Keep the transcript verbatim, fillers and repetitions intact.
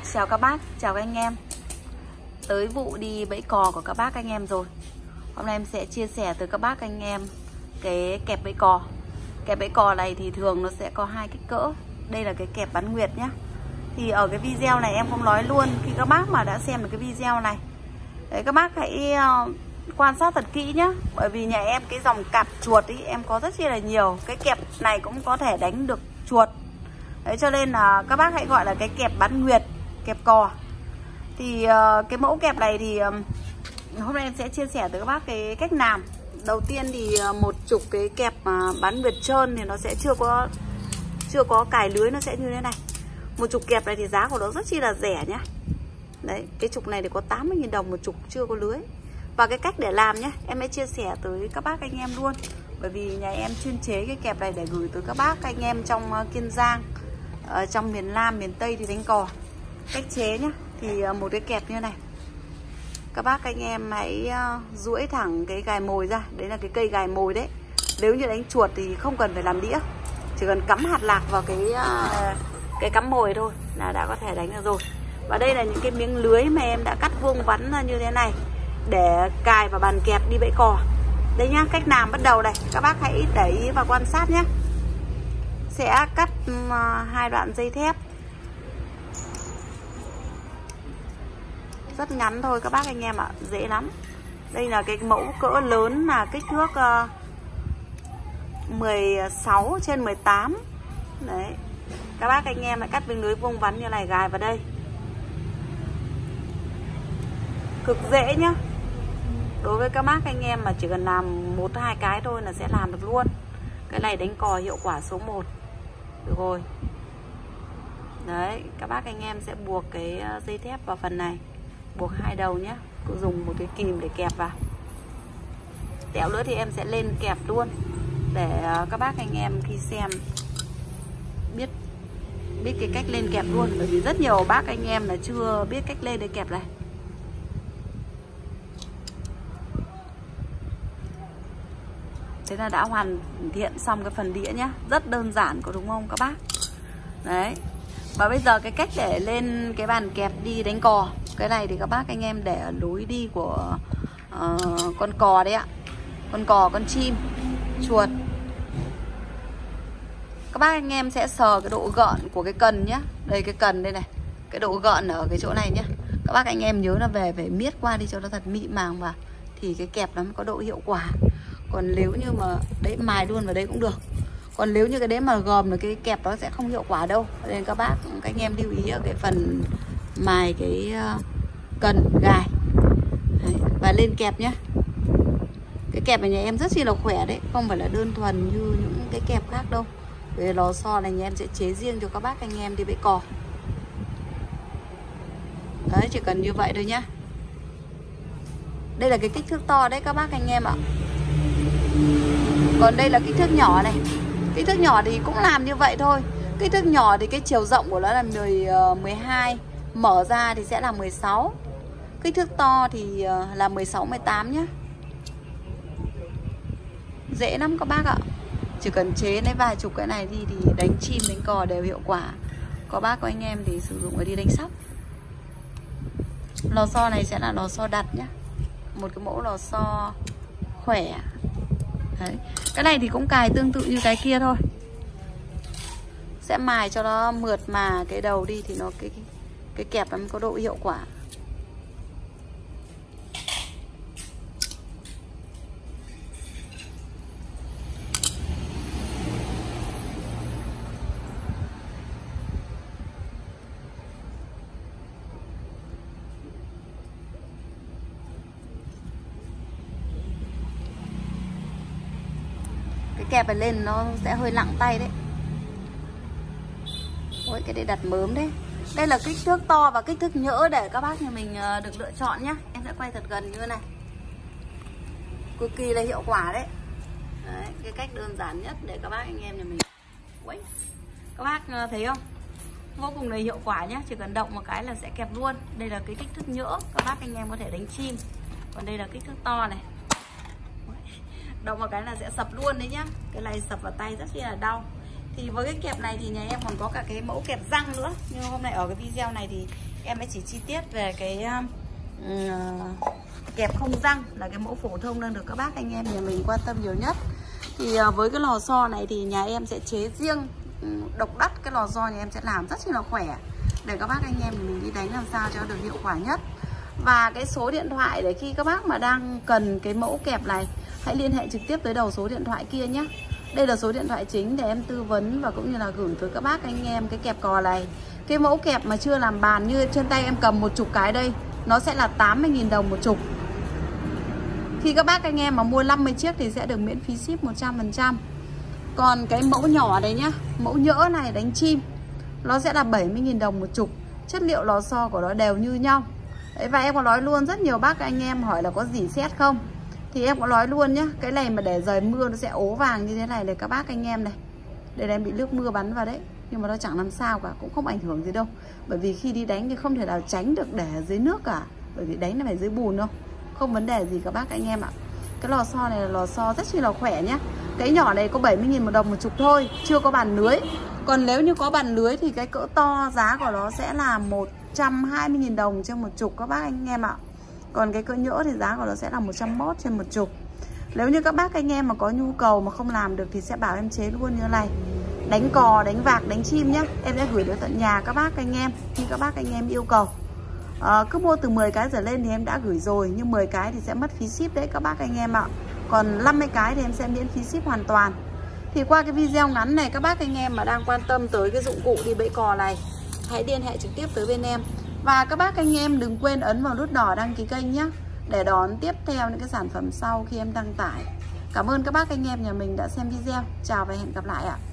Chào các bác, chào các anh em. Tới vụ đi bẫy cò của các bác anh em rồi. Hôm nay em sẽ chia sẻ tới các bác anh em cái kẹp bẫy cò. Kẹp bẫy cò này thì thường nó sẽ có hai kích cỡ. Đây là cái kẹp bán nguyệt nhá. Thì ở cái video này em không nói luôn, khi các bác mà đã xem được cái video này, đấy, các bác hãy uh, quan sát thật kỹ nhá. Bởi vì nhà em cái dòng cặp chuột ý, em có rất là nhiều. Cái kẹp này cũng có thể đánh được chuột. Đấy, cho nên là các bác hãy gọi là cái kẹp bán nguyệt, kẹp cò. Thì uh, cái mẫu kẹp này thì um, hôm nay em sẽ chia sẻ tới các bác cái cách làm. Đầu tiên thì uh, một chục cái kẹp uh, bán nguyệt trơn thì nó sẽ chưa có chưa có cài lưới, nó sẽ như thế này. Một chục kẹp này thì giá của nó rất chi là rẻ nhá. Đấy, cái chục này thì có tám mươi nghìn đồng một chục chưa có lưới. Và cái cách để làm nhé, em sẽ chia sẻ tới các bác anh em luôn. Bởi vì nhà em chuyên chế cái kẹp này để gửi tới các bác anh em trong uh, Kiên Giang, ở trong miền Nam, miền Tây thì đánh cò. Cách chế nhá, thì uh, một cái kẹp như này, các bác anh em hãy uh, duỗi thẳng cái gài mồi ra. Đấy là cái cây gài mồi đấy. Nếu như đánh chuột thì không cần phải làm đĩa, chỉ cần cắm hạt lạc vào cái uh, cái cắm mồi thôi là đã có thể đánh được rồi. Và đây là những cái miếng lưới mà em đã cắt vuông vắn ra như thế này để cài vào bàn kẹp đi bẫy cò. Đây nhá, cách làm bắt đầu này, các bác hãy để ý và quan sát nhé. Sẽ cắt uh, hai đoạn dây thép rất ngắn thôi các bác anh em ạ, dễ lắm. Đây là cái mẫu cỡ lớn là kích thước uh, mười sáu trên mười tám. Đấy, các bác anh em lại cắt miếng lưới vuông vắn như này, gài vào đây. Cực dễ nhá. Đối với các bác anh em mà chỉ cần làm một hai cái thôi là sẽ làm được luôn. Cái này đánh cò hiệu quả số một. Được rồi. Đấy, các bác anh em sẽ buộc cái dây thép vào phần này, buộc hai đầu nhé. Cứ dùng một cái kìm để kẹp vào. Tẹo nữa thì em sẽ lên kẹp luôn, để các bác anh em khi xem biết biết cái cách lên kẹp luôn. Bởi vì rất nhiều bác anh em là chưa biết cách lên để kẹp này. Thế là đã hoàn thiện xong cái phần đĩa nhá. Rất đơn giản có đúng không các bác? Đấy. Và bây giờ cái cách để lên cái bàn kẹp đi đánh cò. Cái này thì các bác anh em để ở lối đi của uh, con cò đấy ạ. Con cò, con chim, chuột. Các bác anh em sẽ sờ cái độ gợn của cái cần nhá. Đây cái cần đây này, cái độ gợn ở cái chỗ này nhá. Các bác anh em nhớ là về phải miết qua đi cho nó thật mịn màng vào, thì cái kẹp nó mới có độ hiệu quả. Còn nếu như mà đấy mài luôn vào đấy cũng được. Còn nếu như cái đấy mà gom được cái kẹp đó sẽ không hiệu quả đâu. Nên các bác, các anh em lưu ý ở cái phần mài cái cần gài. Đấy, và lên kẹp nhá. Cái kẹp này nhà em rất chi là khỏe đấy, không phải là đơn thuần như những cái kẹp khác đâu. Về lò xo này nhà em sẽ chế riêng cho các bác anh em đi bẫy cò. Đấy, chỉ cần như vậy thôi nhá. Đây là cái kích thước to đấy các bác anh em ạ. Còn đây là kích thước nhỏ này. Kích thước nhỏ thì cũng làm như vậy thôi. Kích thước nhỏ thì cái chiều rộng của nó là mười, mười hai, mở ra thì sẽ là mười sáu. Kích thước to thì là mười sáu, mười tám nhá. Dễ lắm các bác ạ. Chỉ cần chế lấy vài chục cái này đi thì đánh chim, đánh cò đều hiệu quả. Có bác có anh em thì sử dụng ở đi đánh sóc. Lò xo này sẽ là lò xo đặt nhá. Một cái mẫu lò xo khỏe. Đấy. Cái này thì cũng cài tương tự như cái kia thôi. Sẽ mài cho nó mượt mà cái đầu đi thì nó cái cái kẹp nó mới có độ hiệu quả. Kẹp này lên nó sẽ hơi nặng tay đấy. Ôi cái đây đặt mớm đấy. Đây là kích thước to và kích thước nhỡ để các bác nhà mình được lựa chọn nhá. Em sẽ quay thật gần như thế này. Cực kỳ là hiệu quả đấy. Đấy, cái cách đơn giản nhất để các bác anh em nhà mình. Ui, các bác thấy không? Vô cùng là hiệu quả nhá. Chỉ cần động một cái là sẽ kẹp luôn. Đây là cái kích thước nhỡ, các bác anh em có thể đánh chim. Còn đây là kích thước to này. Động một cái là sẽ sập luôn đấy nhá. Cái này sập vào tay rất là đau. Thì với cái kẹp này thì nhà em còn có cả cái mẫu kẹp răng nữa. Nhưng hôm nay ở cái video này thì em mới chỉ chi tiết về cái uh, kẹp không răng là cái mẫu phổ thông đang được các bác anh em nhà mình quan tâm nhiều nhất. Thì uh, với cái lò xo này thì nhà em sẽ chế riêng um, độc đắc. Cái lò xo nhà em sẽ làm rất là khỏe để các bác anh em mình đi đánh làm sao cho được hiệu quả nhất. Và cái số điện thoại để khi các bác mà đang cần cái mẫu kẹp này, hãy liên hệ trực tiếp tới đầu số điện thoại kia nhé. Đây là số điện thoại chính để em tư vấn và cũng như là gửi tới các bác anh em cái kẹp cò này. Cái mẫu kẹp mà chưa làm bàn như trên tay em cầm một chục cái đây, nó sẽ là tám mươi nghìn đồng một chục. Khi các bác anh em mà mua năm mươi chiếc thì sẽ được miễn phí ship một trăm phần trăm. Còn cái mẫu nhỏ đấy nhá, mẫu nhỡ này đánh chim, nó sẽ là bảy mươi nghìn đồng một chục. Chất liệu lò xo của nó đều như nhau. Đấy, và em có nói luôn, rất nhiều bác anh em hỏi là có dỉ sét không, thì em có nói luôn nhá, cái này mà để rời mưa nó sẽ ố vàng như thế này này các bác anh em này. Đây là em bị nước mưa bắn vào đấy, nhưng mà nó chẳng làm sao cả, cũng không ảnh hưởng gì đâu. Bởi vì khi đi đánh thì không thể nào tránh được để dưới nước cả, bởi vì đánh là phải dưới bùn đâu, không vấn đề gì các bác anh em ạ. Cái lò xo này là lò xo rất là khỏe nhá. Cái nhỏ này có bảy mươi nghìn một đồng một chục thôi, chưa có bàn lưới. Còn nếu như có bàn lưới thì cái cỡ to giá của nó sẽ là một trăm hai mươi nghìn đồng trên một chục các bác anh em ạ. Còn cái cỡ nhỡ thì giá của nó sẽ là một trăm mốt trên một chục. Nếu như các bác anh em mà có nhu cầu mà không làm được thì sẽ bảo em chế luôn như thế này. Đánh cò, đánh vạc, đánh chim nhá, em sẽ gửi đến tận nhà các bác anh em khi các bác anh em yêu cầu. à, Cứ mua từ mười cái trở lên thì em đã gửi rồi, nhưng mười cái thì sẽ mất phí ship đấy các bác anh em ạ. Còn năm mươi cái thì em sẽ miễn phí ship hoàn toàn. Thì qua cái video ngắn này, các bác anh em mà đang quan tâm tới cái dụng cụ đi bẫy cò này, hãy liên hệ trực tiếp tới bên em. Và các bác anh em đừng quên ấn vào nút đỏ đăng ký kênh nhé, để đón tiếp theo những cái sản phẩm sau khi em đăng tải. Cảm ơn các bác anh em nhà mình đã xem video. Chào và hẹn gặp lại ạ.